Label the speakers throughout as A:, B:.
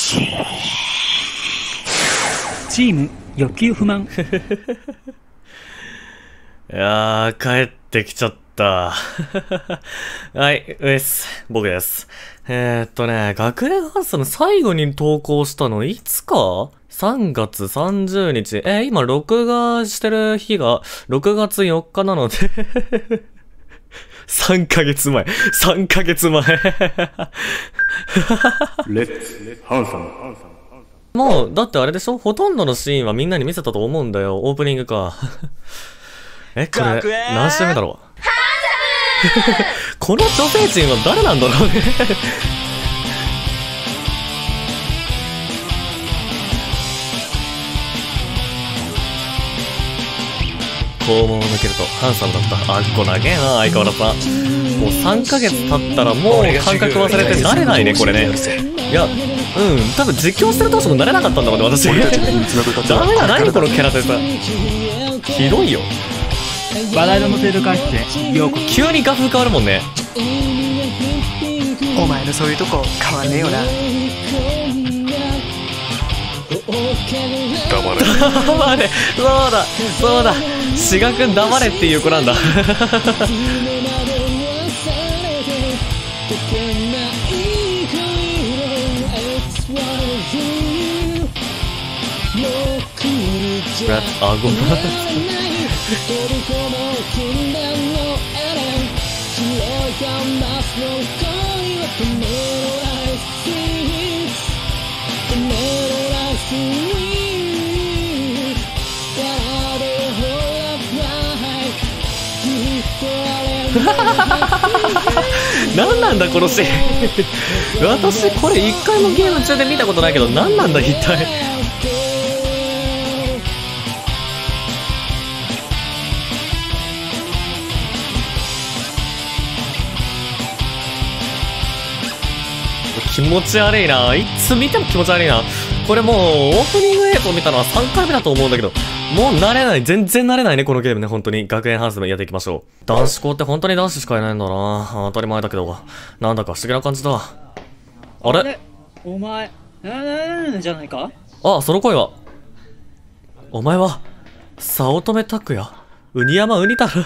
A: チーム欲求不満。
B: いやー、帰ってきちゃった。はい、僕です。学園ハンサム最後に投稿したのいつか ?3 月30日。今録画してる日が6月4日なので3ヶ月前。3ヶ月前。
C: レッツ、ハンサム。
B: もう、だってあれでしょ、ほとんどのシーンはみんなに見せたと思うんだよ。オープニングか。これ、何週目だろう。この女性陣は誰なんだろうね。肛門を抜けるとハンサムだった。あっこ長えな、相変わらず。もう3ヶ月経ったらもう感覚忘れて慣れないね、これね。いや、多分実況してる当初も慣れなかったんだもんね、私。ダメだ、何このキャラでさ。ひどいよ。
A: 話題のテール返してよく
B: 急に画風変わるもんね。
D: お前のそういうとこ変わんねえよな。
C: 黙れ。
B: 黙れ。そうだ。志賀くん黙れっていう子なんだ。あごめん。何なんだこのシーン。私これ一回もゲーム中で見たことないけど、何なんだ一体。気持ち悪いな。いつ見ても気持ち悪いな。これもうオープニング映像見たのは3回目だと思うんだけど、もう慣れない。全然慣れないね、このゲームね。本当に。学園ハンサムやっていきましょう。男子校って本当に男子しかいないんだな。当たり前だけど。なんだか不思議な感じだ。あれ
A: お前、じゃないか。
B: あ、その声は。お前は、早乙女拓也ウニ山ウニ太郎。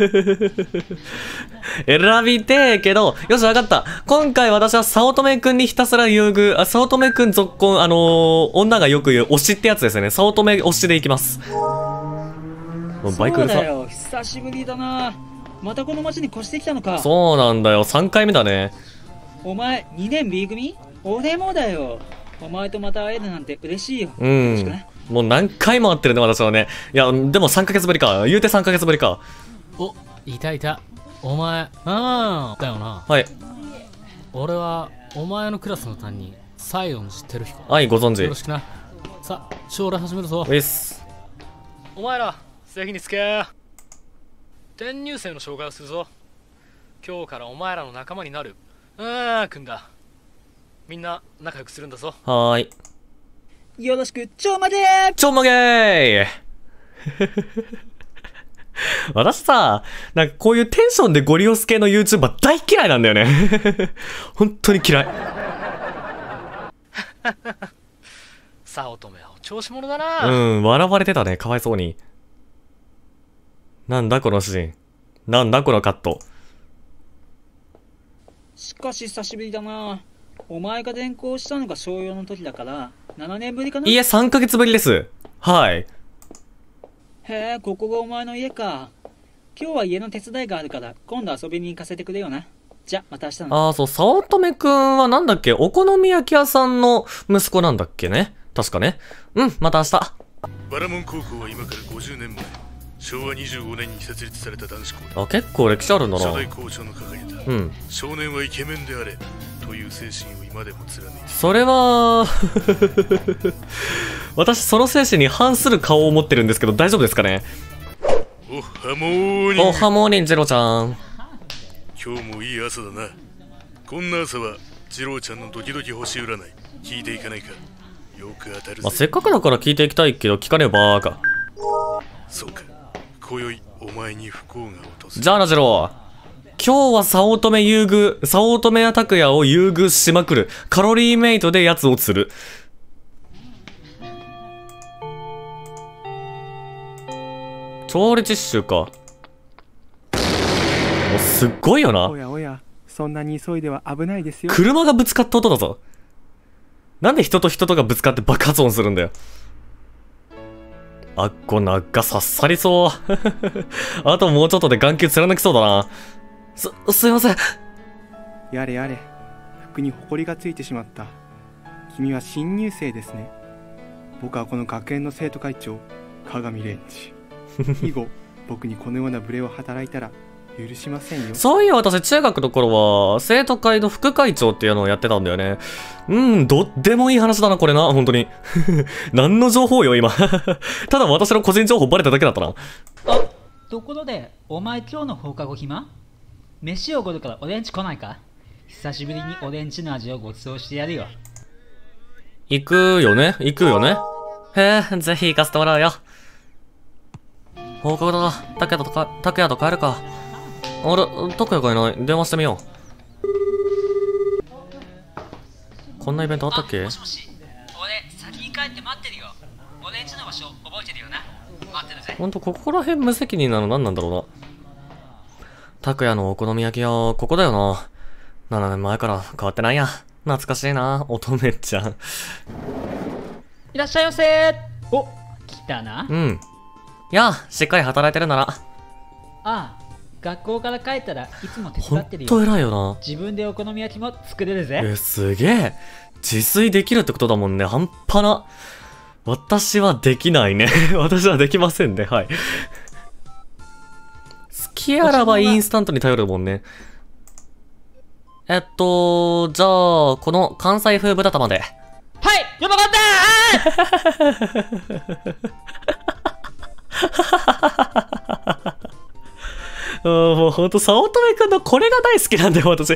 B: 選びてえけど、よし、わかった。今回私は早乙女くんにひたすら優遇、早乙女くん続婚、女がよく言う推しってやつですよね。早乙女推しでいきます。バイクうるさ。
A: そうだよ、久しぶりだな。またこの町に越してきたのか。
B: そうなんだよ、3回目だね。
A: お前、2年 B 組？俺もだよ。お前とまた会えるなんて嬉しいよ。
B: もう何回も会ってるね、私はね。いや、でも3ヶ月ぶりか。言うて3ヶ月ぶりか。
E: お、いた。お前、だよな。
B: はい。
E: 俺は、お前のクラスの担任、西園寺輝彦。
B: はい、ご存知。
E: よろしくな。さあ、将来始めるぞ。
F: お前ら、席につけ。転入生の紹介をするぞ。今日からお前らの仲間になる。くんだ。みんな仲良くするんだぞ。
B: はーい。
A: よろしく、ちょんまげ
B: ー私さ、なんかこういうテンションでゴリ押す系の YouTuber 大嫌いなんだよね。本当に嫌い。
F: 早乙女はお調子者だな。
B: 笑われてたね、かわいそうに。なんだこのシーン。なんだこのカット。
A: しかし久しぶりだな。お前が転校したのが小4の時だから7年ぶりかな。
B: いえ、3ヶ月ぶりです。はい。
A: へえ、ここがお前の家か。今日は家の手伝いがあるから今度遊びに行かせてくれよな。じゃ、また明日な。
B: そう、早乙女くんはなんだっけ、お好み焼き屋さんの息子なんだっけね。確かね。また明日。
C: バラモン高校は今から50年前、昭和25年に設立された男子校だ。
B: 結構歴史あるんだな。
C: 初代校長の掲げた、少年はイケメンであれという精神を今でも貫いている。
B: それは私その精神に反する顔を持ってるんですけど大丈夫ですかね。
C: おはモーニング。
B: おはモーニング、ジロちゃん。
C: 今日もいい朝だな。こんな朝はジローちゃんのドキドキ星占い聞いていかないか。よく当たるぜ。
B: せっかくだから聞いていきたいけど聞かねえバーカ。
C: そうか、今宵お前に不幸が訪れる。
B: じゃあな、ジロー。 今日は早乙女や拓也を優遇しまくる。カロリーメイトでやつを釣る。調理実習か。もうすっごいよな。
G: おやおや、そんなに急いでは危ないですよ。
B: 車がぶつかった音だぞ。なんで人と人とがぶつかって爆発音するんだよ。あっこなんか刺さりそう。あともうちょっとで眼球貫きそうだな。すいません。
G: やれやれ、服にホコリがついてしまった。君は新入生ですね。僕はこの学園の生徒会長、鏡レンジ。以後、僕にこのような無礼を働いたら許しませんよ。
B: そういや、私中学の頃は生徒会の副会長っていうのをやってたんだよね。どっでもいい話だなこれな、本当に。何の情報よ今。ただ私の個人情報バレただけだったな。
A: あ、ところでお前今日の放課後暇？飯をおごるから俺んち来ないか？久しぶりに俺んちの味をご馳走してやるよ。
B: 行くよね。へえ、ぜひ行かせてもらうよ。放課後だな。拓也と帰るか。あれ、拓也がいない。電話してみよう。こんなイベントあったっけ？
A: もしもし、俺先に帰って待ってるよ。俺んちの場所覚えてるよな。待ってるぜ。
B: ほんと、ここら辺無責任なの何なんだろうな。拓也のお好み焼き屋、ここだよな。7年前から変わってないや。懐かしいな、乙女ちゃん。
A: いらっしゃいませ。お、来たな。
B: やあ、しっかり働いてるなら。
A: ああ、学校から帰ったらいつも手
B: ほん
A: 伝ってるよ。
B: と偉いよな。
A: 自分でお好み焼きも作れるぜ。
B: すげえ。自炊できるってことだもんね。半端な。私はできないね。私はできませんね。はい。好きあらばインスタントに頼るもんね。じゃあ、この関西風豚玉で。
A: はい、やばかったー
B: もうほんと、早乙女くんのこれが大好きなんだよ、私。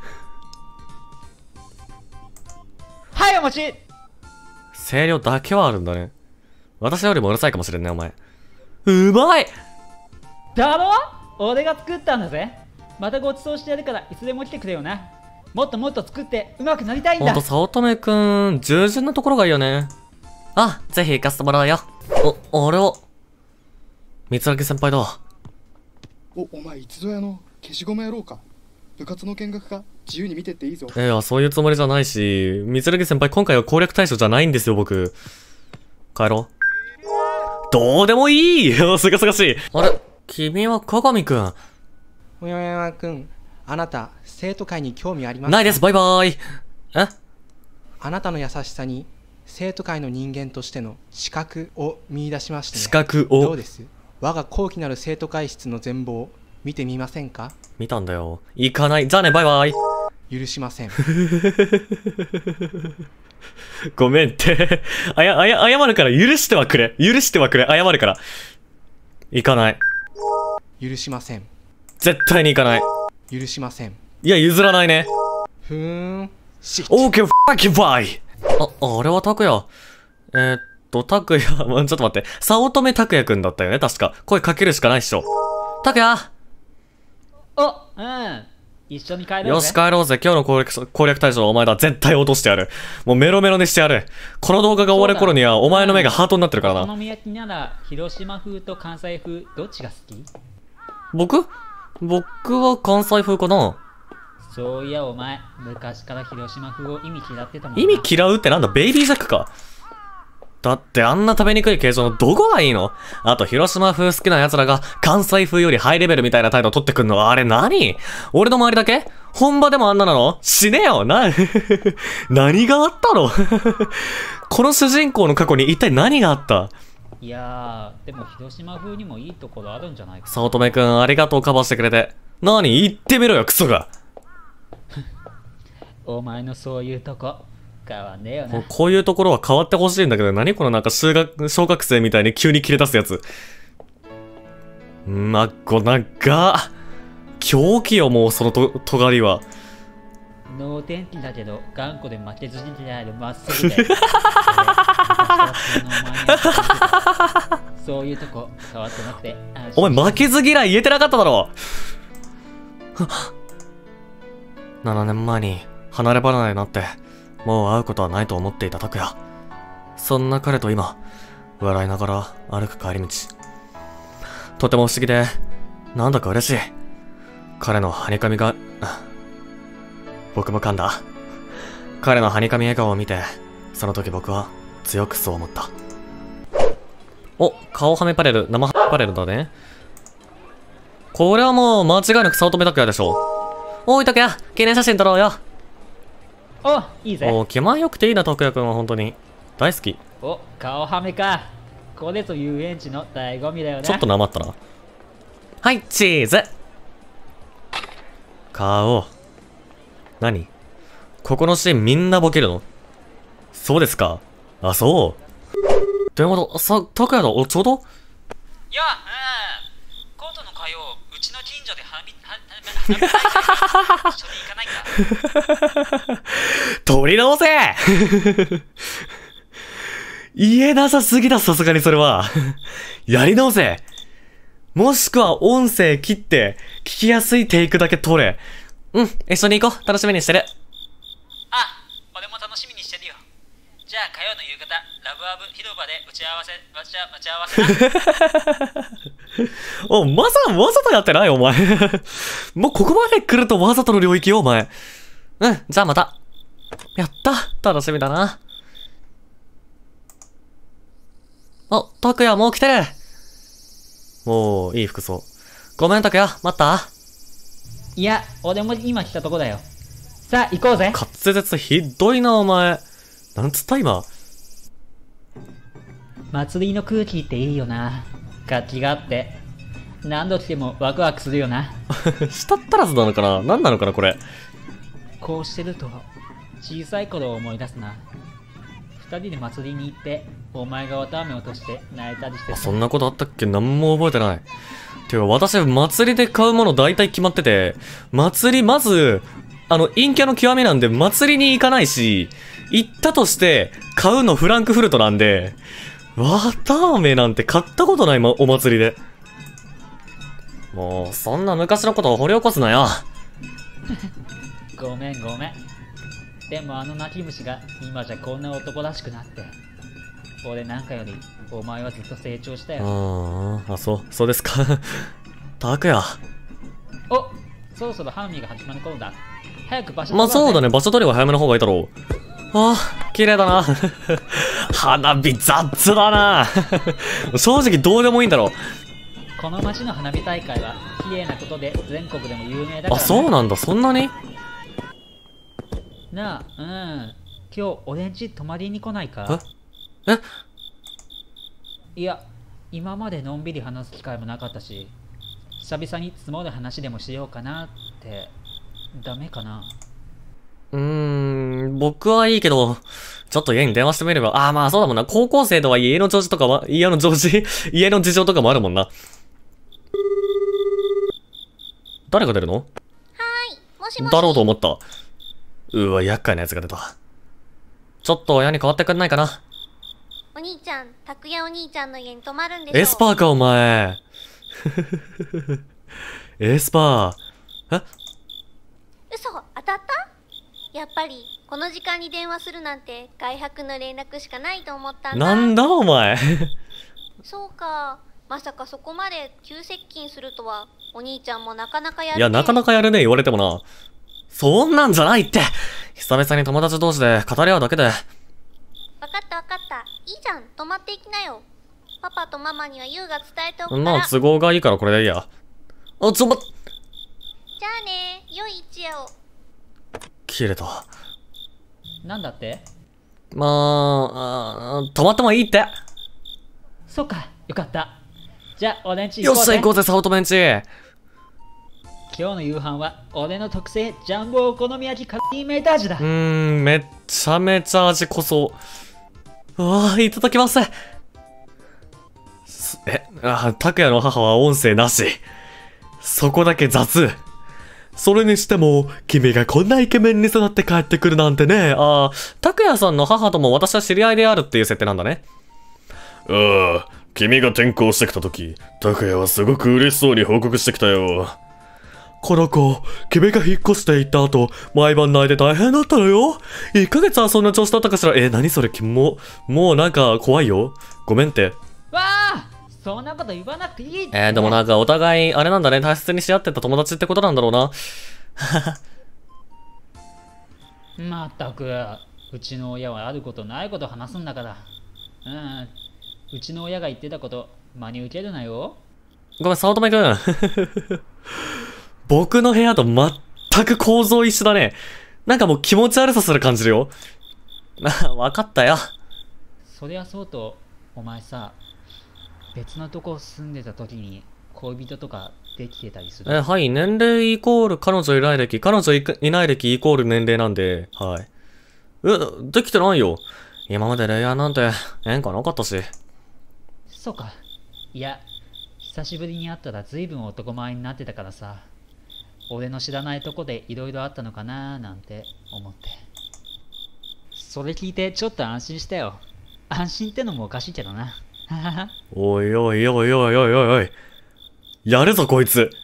A: はい、お待ち。
B: 声量だけはあるんだね。私よりもうるさいかもしれんね、お前。うまい
A: だろ？俺が作ったんだぜ。またご馳走してやるからいつでも来てくれよな。もっともっと作って上手くなりたいんだ。
B: ほんと、早乙女くん、従順なところがいいよね。あ、ぜひ行かせてもらうよ。あれは、三つ先輩だ。
H: お前いつぞやの消しゴムやろうか。部活の見学か自由に見てっていいぞ。
B: いや、そういうつもりじゃないし、三つ先輩今回は攻略対象じゃないんですよ、僕。帰ろう。どうでもいいよ、すがすがしい。あれ、君は鏡くん。
G: おやおやくん、あなた、生徒会に興味ありますか？
B: ないです、バイバーイ。え？
G: あなたの優しさに、生徒会の人間としての資格を見出しましてね。
B: 資格を？
G: どうです？我が高貴なる生徒会室の全貌を見てみませんか？
B: 見たんだよ。行かない。じゃあね、バイバイ。
G: 許しません。
B: ごめんって。謝るから許してはくれ。謝るから。行かない。
G: 許しません。
B: 絶対に行かない。
G: 許しません。
B: いや、譲らないね。
G: オー
B: ケー、ファッキーバイ。あれは拓也。拓也、ちょっと待って。早乙女拓也くんだったよね、確か。声かけるしかないっしょ。拓也！
A: 一緒に帰ろうぜ。
B: よし、帰ろうぜ。今日の攻略対象はお前だ。絶対落としてやる。もうメロメロにしてやる。この動画が終わる頃には、お前の目がハートになってるからな。
A: お好み焼きなら、広島風と関西風、どっちが好き？
B: 僕は関西風かな。
A: そういや、お前、昔から広島風を意味嫌ってたもんな。
B: 意味嫌うってなんだ、ベイビージャックか。だってあんな食べにくい形状のどこがいいの？あと広島風好きな奴らが関西風よりハイレベルみたいな態度を取ってくんのはあれ何？俺の周りだけ？本場でもあんななの？死ねよ何があったのこの主人公の過去に一体何があった？
A: いやー、でも広島風にもいいところあるんじゃないか。
B: 早乙女くんありがとうカバーしてくれて。何？言ってみろよクソが
A: お前のそういうとこ変わんねえよな。
B: こういうところは変わってほしいんだけど、何このなんか小学生みたいに急に切れ出すやつ。なんか狂気よ、もうその尖りは。
A: 能天気だけど頑固で負けずにであるまっすぐでそういうとこ変わってなくて。
B: お前負けず嫌い言えてなかっただろ。 7年前に離れ離れになって、もう会うことはないと思っていた拓也。そんな彼と今、笑いながら歩く帰り道。とても不思議で、なんだか嬉しい。彼のはにかみが、僕も噛んだ。彼のはにかみ笑顔を見て、その時僕は強くそう思った。お、顔はめパレル、生パレルだね。これはもう間違いなく早乙女拓也でしょ。おい拓也、記念写真撮ろうよ。
A: お、いいぜ。
B: お、気前よくていいな拓也くんは本当に。大好き。
A: お、顔はめか。これぞ遊園地の醍醐味だよね。
B: ちょっとなまったな。はい、チーズ。顔。何？ここのシーンみんなボケるの？そうですか。あ、そう。電話だ、拓也だ、ちょうど？
A: いや、コートの会をうちの近所で花火大会一緒に行かないか。
B: 取り直せ言えなさすぎだ、さすがにそれは。やり直せ。もしくは音声切って、聞きやすいテイクだけ取れ。うん、一緒に行こう。楽しみにしてる。
A: あ、俺も楽しみにしてるよ。じゃあ火曜の夕方、ラブアブ広場で待ち合わせな。
B: お、わざとやってないお前。もうここまで来るとわざとの領域よ、お前。うん、じゃあまた。やった。楽しみだな。あ、拓也もう来てる。もう、いい服装。ごめん、拓也、待った？
A: いや、俺も今来たとこだよ。さあ、行こうぜ。
B: 滑舌ひどいな、お前。なんつった今。
A: 祭りの空気っていいよな。活気があって。何度来てもワクワクするよな。
B: 舌ったらずなのかな？何なのかな、これ。
A: こうしてると、小さい頃を思い出すな。二人で祭りに行って、お前が綿あめ落として泣いたりしてさ。
B: そんなことあったっけ？何も覚えてない。てか、私、祭りで買うもの大体決まってて、祭り、まず、陰キャの極みなんで、祭りに行かないし、行ったとして、買うのフランクフルトなんで、綿あめなんて買ったことない、お祭りで。もう、そんな昔のことを掘り起こすなよ。
A: ごめん。でも泣き虫が今じゃこんな男らしくなって。俺なんかより、お前はずっと成長したよ。
B: そうですか。拓也。
A: お、そろそろ花火が始まる頃だ。早く場所取ろうぜ。
B: そうだね、場所取りは早めの方がいいだろう。綺麗だな。花火雑だな。正直どうでもいいんだろう。
A: この町の花火大会は綺麗なことで全国でも有名だから、ね。
B: そうなんだ、そんなに？
A: なあ、今日俺ん家泊まりに来ないか？いや、今までのんびり話す機会もなかったし、久々に積もる話でもしようかなって。ダメかな？
B: 僕はいいけど、ちょっと家に電話してみれば。まあそうだもんな。高校生とは家の事情とかは、家の事情とかもあるもんな。誰が出るの？
I: もしもし。
B: だろうと思った。うわ、厄介なやつが出た。ちょっと親に代わってくんないかな。
I: お兄ちゃん、拓也お兄ちゃんの家に泊まるんでしょ。
B: エスパーか、お前。エスパー。
I: 嘘、当たった？やっぱり、この時間に電話するなんて、外泊の連絡しかないと思ったんだ。
B: なんだ、お前。
I: そうか。まさかそこまで急接近するとは、お兄ちゃんもなかなかやるね。
B: いや、なかなかやるね、言われてもな。そんなんじゃないって。久々に友達同士で語り合うだけで。
I: わかった。いいじゃん、泊まっていきなよ。パパとママには優が伝えておくから。
B: まあ、都合がいいからこれでいいや。
I: じゃあね、良い一夜を。
B: 切れた。
A: なんだって？
B: 泊まってもいいって。
A: そっか、よかった。じゃあ、俺んち行こうぜ。
B: よっしゃ、行こうぜ、早乙女んち。
A: 今日の夕飯は俺の特製ジャンボお好み焼きカリーメータージュだ。
B: めっちゃめちゃ味濃そう。いただきます。拓也の母は音声なし。そこだけ雑。それにしても、君がこんなイケメンに育って帰ってくるなんてね。拓也さんの母とも私は知り合いであるっていう設定なんだね。
C: 君が転校してきた時、拓也はすごく嬉しそうに報告してきたよ。
B: この子、君が引っ越していった後、毎晩泣いて大変だったのよ。1ヶ月はそんな調子だったかしら。何それ、もうなんか怖いよ。ごめんって。
A: わあ、そんなこと言わなくていいって。
B: でもなんかお互い、あれなんだね、大切にし合ってた友達ってことなんだろうな。
A: まったく、うちの親はあることないこと話すんだから。うちの親が言ってたこと、真に受けるなよ。
B: ごめん、早乙女くん。僕の部屋と全く構造一緒だね。なんかもう気持ち悪さする感じるよ。わかったよ。
A: そりゃそうと、お前さ、別のとこ住んでた時に恋人とかできてたりする？
B: はい、年齢イコール彼女いない歴、彼女いない歴イコール年齢なんで、はい。できてないよ。今まで恋愛なんて縁がなかったし。
A: そうか。いや、久しぶりに会ったら随分男前になってたからさ、俺の知らないとこで色々あったのかなーなんて思って。それ聞いてちょっと安心したよ。安心ってのもおかしいけどな。
B: おいおいおいおいおいおいおい。やるぞこいつ。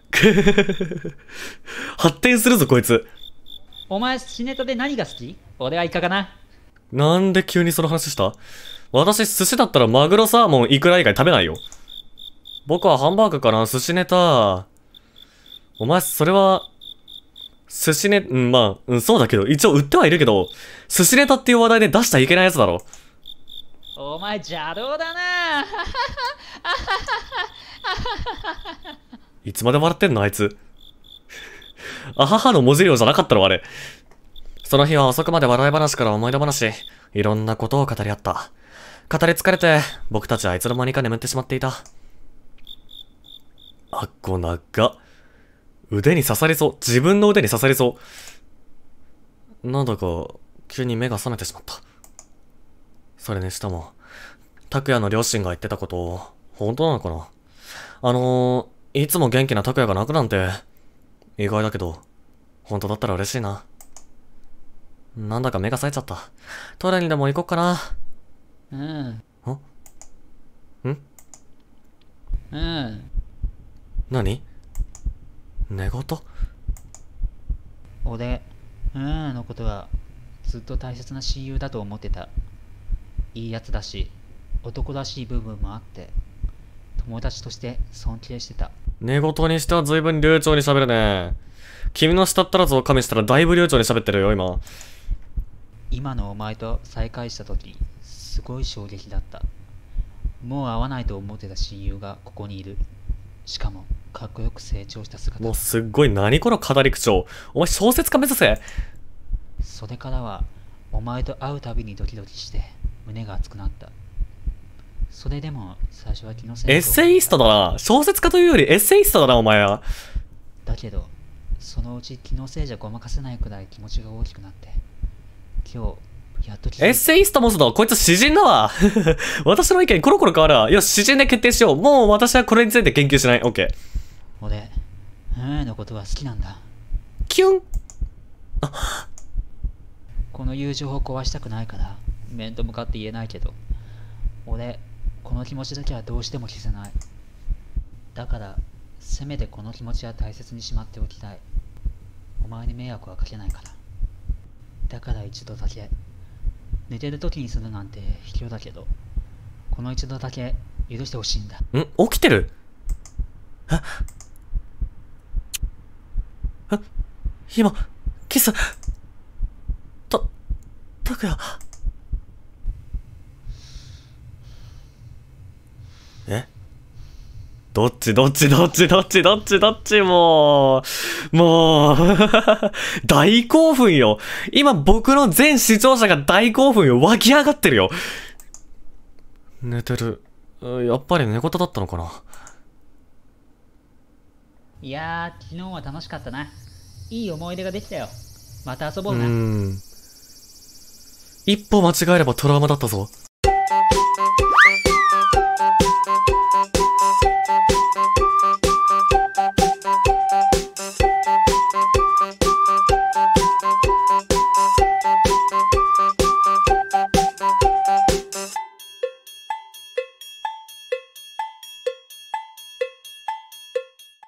B: 発展するぞこいつ。
A: お前、シネタで何が好き？俺はイカかな。
B: なんで急にその話した？私寿司だったらマグロ、サーモン、イクラ以外食べないよ。僕はハンバーグかな、寿司ネタ。お前、それは、寿司ネ、そうだけど、一応売ってはいるけど、寿司ネタっていう話題で出しちゃいけないやつだろ。
A: お前、邪道だな。
B: いつまで笑ってんのあいつ。あははの文字量じゃなかったのあれ。その日は遅くまで笑い話から思い出話、いろんなことを語り合った。語り疲れて、僕たちはいつの間にか眠ってしまっていた。あっこ長っ。腕に刺さりそう。自分の腕に刺さりそう。なんだか、急に目が覚めてしまった。それにしても、拓也の両親が言ってたこと、本当なのかな？いつも元気な拓也が泣くなんて、意外だけど、本当だったら嬉しいな。なんだか目が冴えちゃった。トイレにでも行こっかな。何？寝言？
A: 俺、のことはずっと大切な親友だと思ってた。いいやつだし、男らしい部分もあって、友達として尊敬してた。
B: 寝言にしては随分流暢に喋るね。君の舌ったらずを加味したらだいぶ流暢に喋ってるよ、今。
A: 今のお前と再会した時、すごい衝撃だった。もう会わないと思ってた親友がここにいる。しかも、かっこよく成長した姿。
B: もうすっごい、何この語り口調。お前小説家目指せ。
A: それからは、お前と会うたびにドキドキして、胸が熱くなった。それでも、最初は気のせい。
B: エッセイストだな。小説家というよりエッセイストだな、お前は。
A: だけど、そのうち気のせいじゃごまかせないくらい気持ちが大きくなって、今日、やっと気づいた。
B: エッセイストもそうだ。こいつ詩人だわ。私の意見コロコロ変わるわ。よし、詩人で決定しよう。もう私はこれについて研究しない。オッケー。
A: 俺、のことは好きなんだ。
B: キュン。
A: この友情を壊したくないから、面と向かって言えないけど、俺、この気持ちだけはどうしても消せない。だから、せめてこの気持ちは大切にしまっておきたい。お前に迷惑はかけないから。だから一度だけ、寝てる時にするなんて卑怯だけど、この一度だけ許してほしいんだ。
B: 起きてる？今、キス、拓也。どっちもう、大興奮よ。今僕の全視聴者が大興奮よ。湧き上がってるよ。寝てる。やっぱり寝言だったのかな。
A: いやー、昨日は楽しかったな。いい思い出ができたよ。また遊ぼうな。
B: 一歩間違えればトラウマだったぞ。